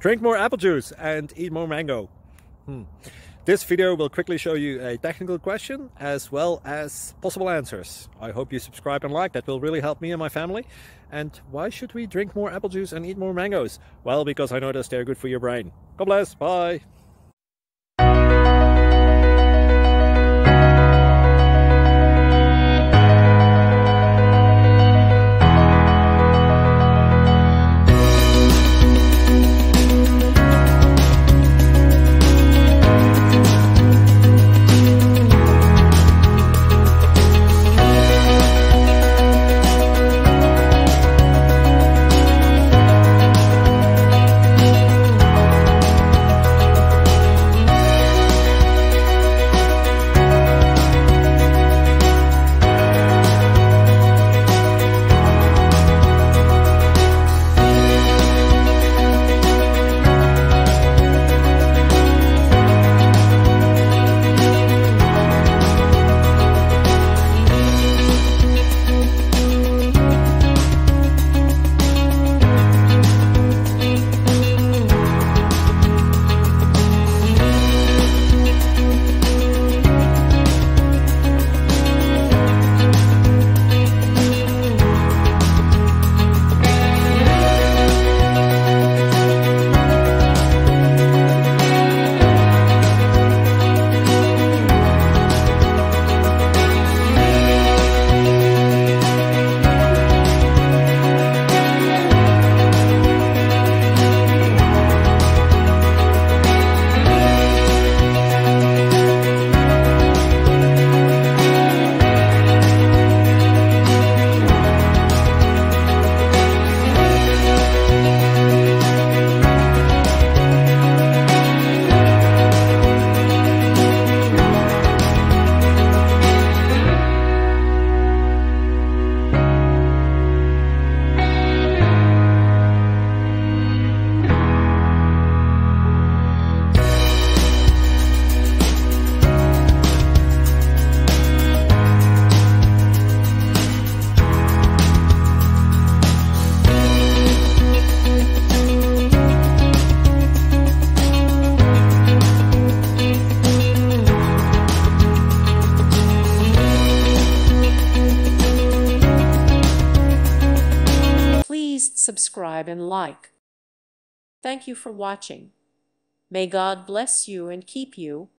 Drink more apple juice and eat more mango. This video will quickly show you a technical question as well as possible answers. I hope you subscribe and like, that will really help me and my family. And why should we drink more apple juice and eat more mangoes? Well, because I noticed they're good for your brain. God bless, bye! Subscribe and like. Thank you for watching. May God bless you and keep you.